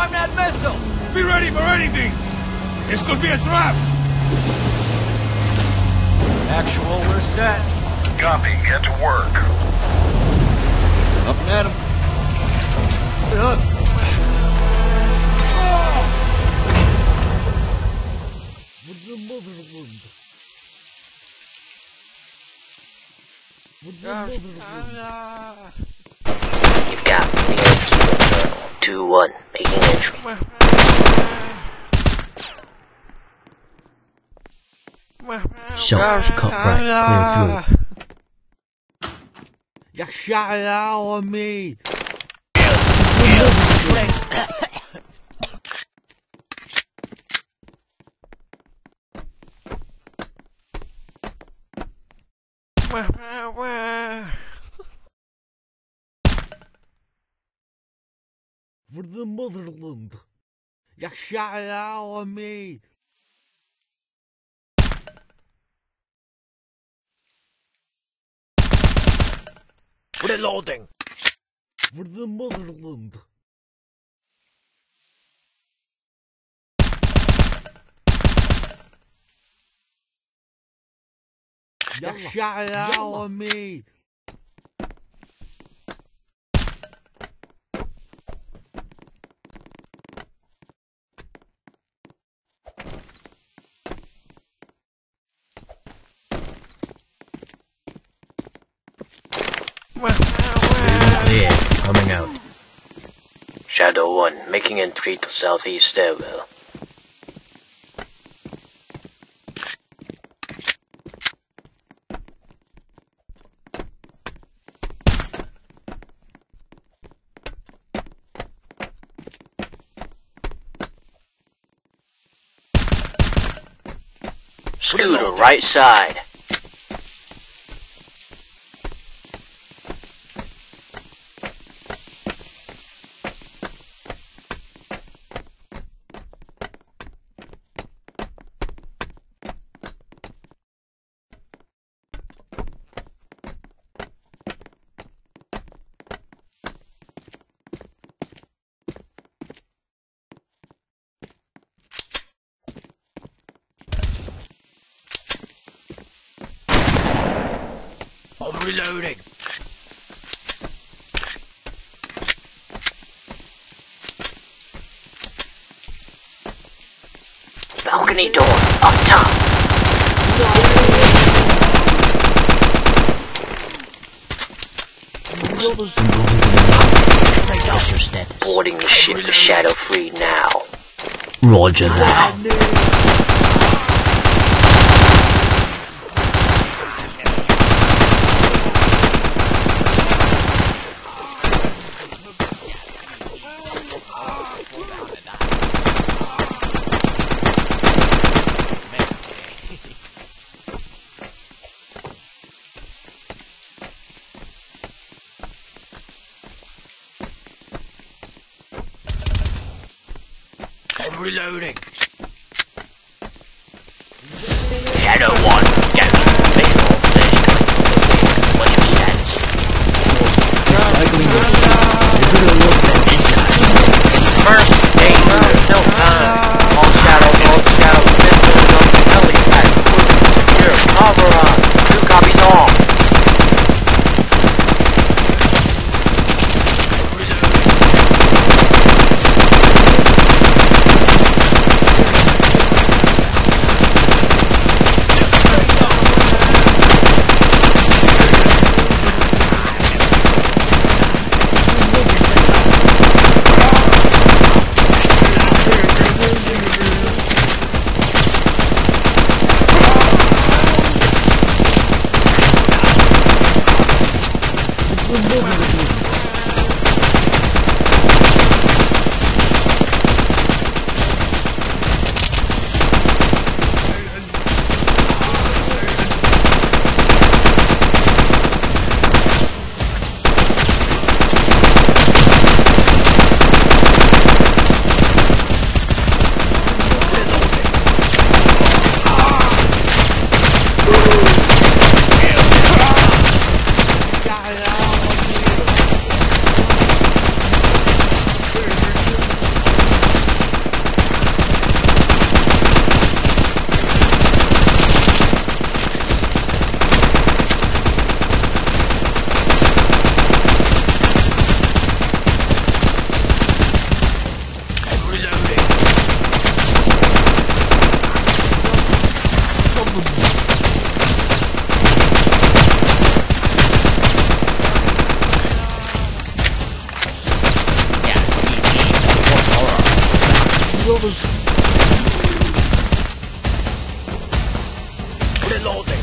disarm that missile! Be ready for anything! This could be a trap! Actual, we're set. Copy, get to work. Up and at him. You've got me on Kilo Journal 2-1, making entry. Shots cut right, clear through. You shot it out on me! For the motherland! You shot it out on me! Reloading! For the motherland! You shot it out on me! Clear, coming out. Shadow 1, making entry to southeast stairwell. Scooter, right side. I'm reloading! Balcony door, up top. What's your status? Boarding the ship for Shadow 3 now. Roger that. I'm reloading! Shadow 1, get visual position. What's your status? Recycling this. You're gonna look at this side. First, danger, there's no time. All Shadow, missiles on the helipad. Secure, cover on. 2 copies all. brothers. Reloading.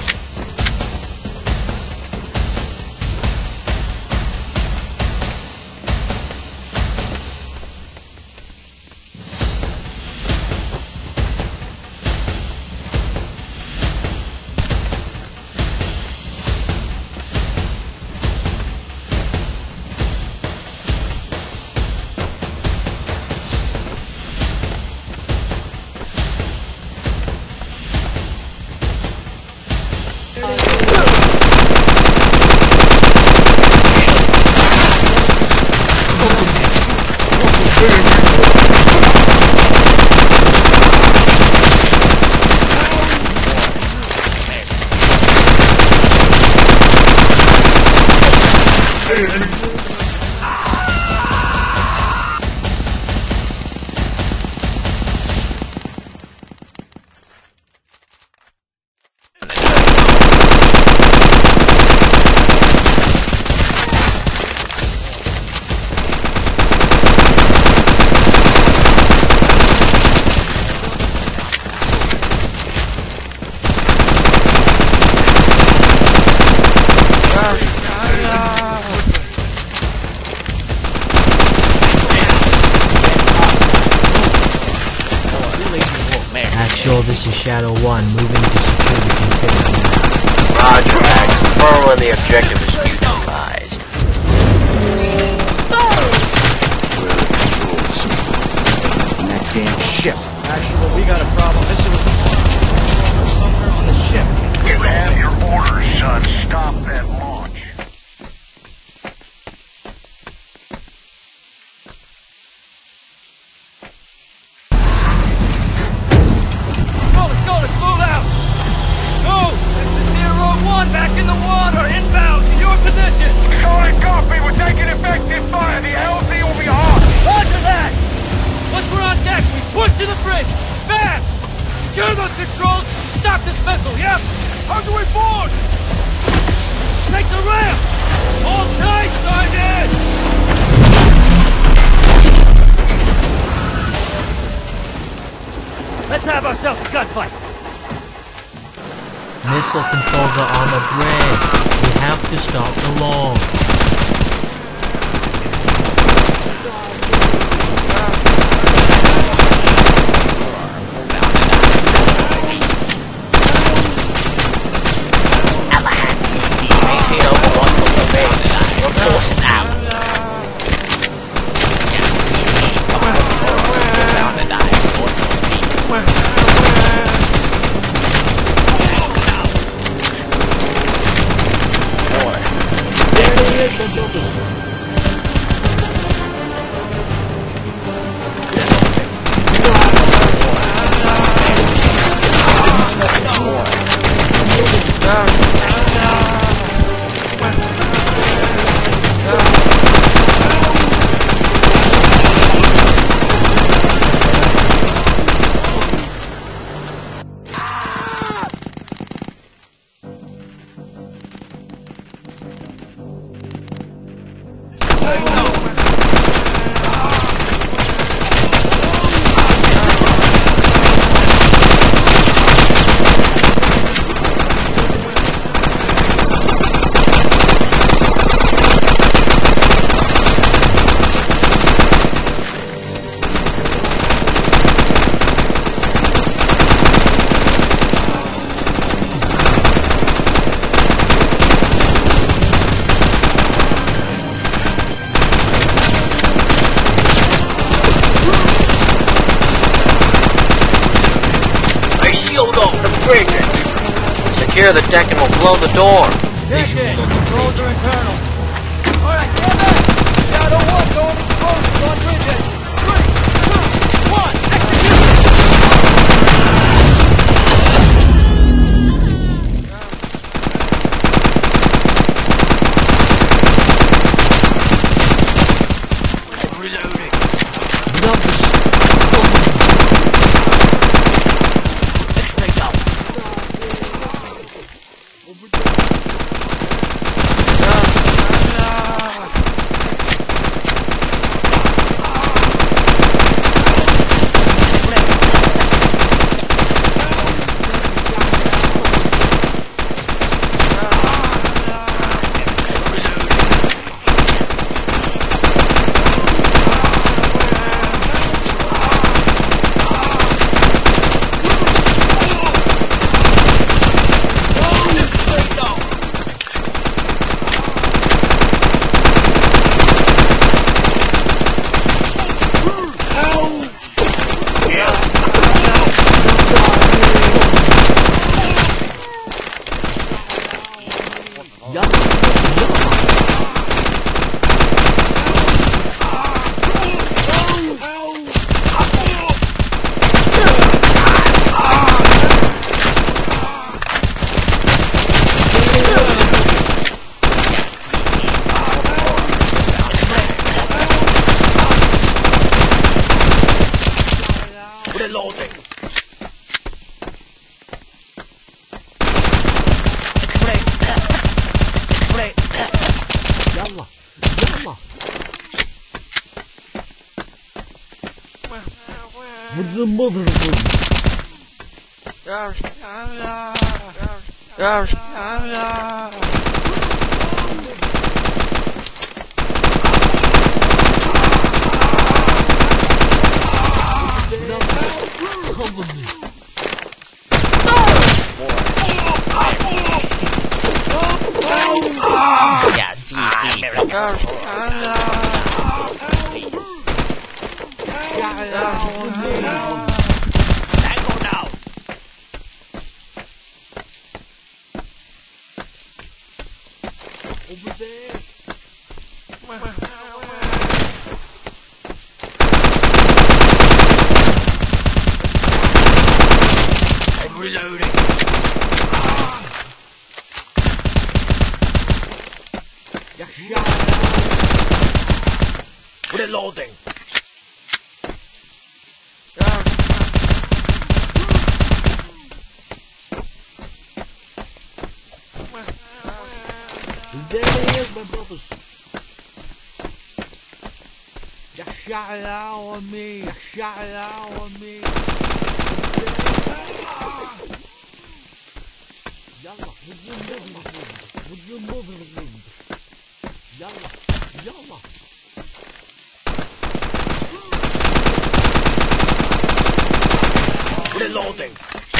Actual, this is Shadow 1, moving to security containment. Roger, Max. Confirm when the objective is neutralized. On that damn ship. Actual, we got a problem. This was somewhere on the ship. You have your orders, son. Stop that launch. Let's move out! Move! This is 01, back in the water, inbound, to your position! Solid copy, we're taking effective fire. The LZ will be hot. Roger that! Once we're on deck, we push to the bridge! Fast! Secure those controls! Stop this vessel, yep! How do we board? Take the ramp! Hold tight, Sergeant! Let's have ourselves a gunfight! Missile controls are on the bridge. We have to stop the launch. Secure the deck and we'll blow the door. Check it. Controls are internal. Alright, stand back. Shadow 1 going explosive on bridges. 3, 2, 1, execute! Reloading. يلا يلا with the motherland. Cover me. Yeah, see. Tango now. Over there. I'm reloading. Reloading. There it is, my brothers. يخشع on me, يخشع on me. يلا with the motherland. يلا يلا. Reloading.